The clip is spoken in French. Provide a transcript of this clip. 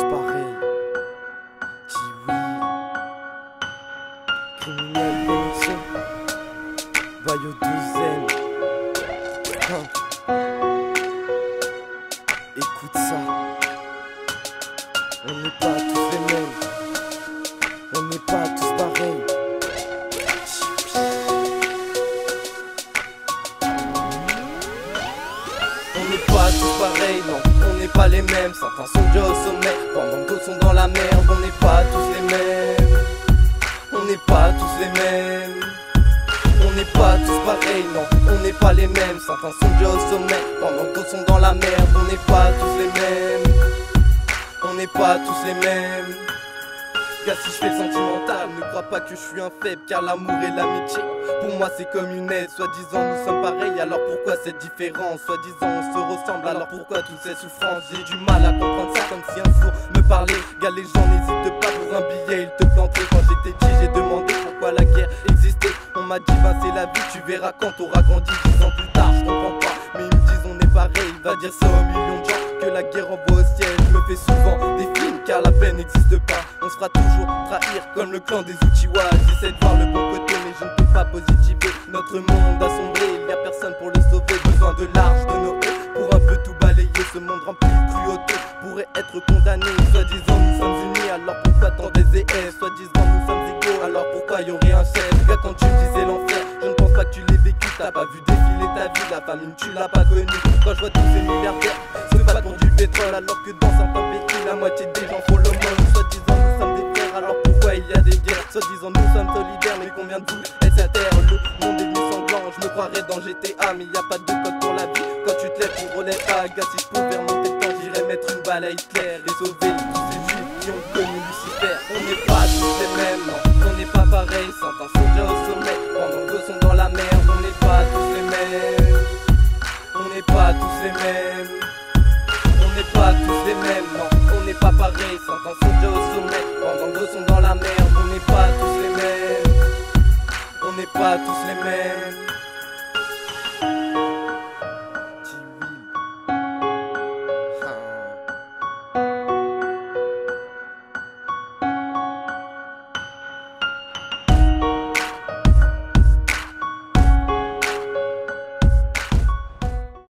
pareils. Dis oui. Criminel Benson, Vaillot douzaine. Écoute ça. On n'est pas tous les mêmes. On n'est pas tous pareils. On n'est pas tous pareils, non, on n'est pas les mêmes. Certains sont déjà au sommet, pendant que d'autres sont dans la merde. On n'est pas tous les mêmes. On n'est pas tous les mêmes. On n'est pas tous pareils, non, on n'est pas les mêmes. Certains sont déjà au sommet, pendant que d'autres sont dans la merde. On n'est pas tous les mêmes. On n'est pas tous les mêmes. Car si je fais le sentimental, ne crois pas que je suis un faible, car l'amour et l'amitié, pour moi c'est comme une aide. Soi-disant nous sommes pareils, alors pourquoi cette différence? Soi-disant on se ressemble, alors pourquoi toutes ces souffrances? J'ai du mal à comprendre ça, comme si un sourd me parlait. Gars, les gens n'hésitent pas, pour un billet ils te planteraient. Quand j'étais petit j'ai demandé pourquoi la guerre existait. On m'a dit ben c'est la vie, tu verras quand t'auras grandi. 10 ans plus tard, je comprends pas, mais ils me disent on est pareil. Va dire ça aux millions de gens, que la guerre envoie au ciel. Je me fais souvent des films, car la paix n'existe pas. On se fera toujours trahir comme le clan des Uchiwa. J'essaie de voir le bon côté mais je ne peux pas positiver. Notre monde a sombré, il n'y a personne pour le sauver. Besoin de l'arche de Noé pour un peu tout balayer. Ce monde rempli de cruauté pourrait être condamné. Soi-disant nous sommes unis, alors pourquoi tant des haies? Soi-disant nous sommes égaux, alors pourquoi y aurait un chef? Gars, quand tu me disais l'enfer, je ne pense pas que tu l'aies vécu. T'as pas vu défiler ta vie, la famine tu l'as pas connue. Quand je vois tous ces milliardaires se battre pour du pétrole, alors que dans certains pays la moitié des gens font l'aumône. Soi-disant nous sommes des frères, alors pourquoi il y a des guerres? Soi-disant nous sommes solidaires, mais combien de vous est cette terre? Le monde est venu sanglant, je me croirais dans GTA, mais y a pas de code pour la vie. Quand tu te lèves, tu relèves pas. Gars, si je pouvais remonter le temps, j'irais mettre une balle à Hitler et sauver tous ces juifs qui ont connu Lucifer. On n'est pas tous les mêmes, non, on n'est pas pareil. Certains sont déjà au sommet, pendant que d'autres sont dans la merde. On n'est pas tous les mêmes. On n'est pas tous les mêmes. On n'est pas tous les mêmes, non, on n'est pas pareil. Certains sont déjà au sommet, pendant que d'autres sont dans la merde. On n'est pas tous les mêmes. On n'est pas tous les mêmes.